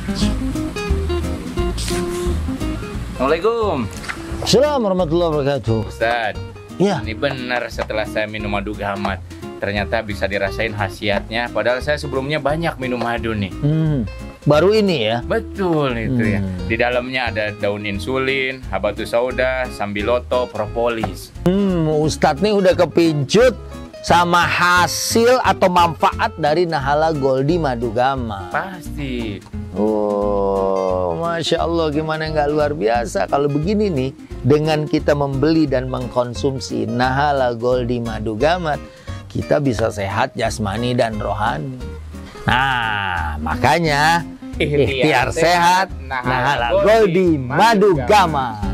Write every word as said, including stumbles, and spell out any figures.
Assalamualaikum. Assalamualaikum warahmatullahi wabarakatuh. Ustaz, Ya. ini benar setelah saya minum madu gamat, ternyata bisa dirasain khasiatnya. Padahal saya sebelumnya banyak minum madu nih. Hmm. Baru ini ya. Betul itu ya. Hmm. Di dalamnya ada daun insulin, habatus sauda, sambiloto, propolis. Hmm, Ustadz nih udah kepincut sama hasil atau manfaat dari Nahala Goldie Madu Gamat. Pasti. Oh, Masya Allah, gimana nggak luar biasa. Kalau begini nih, dengan kita membeli dan mengkonsumsi Nahala Goldie Madu Gamat, kita bisa sehat jasmani dan rohani. Nah, makanya ikhtiar sehat Nahala Goldie Madu Gamat.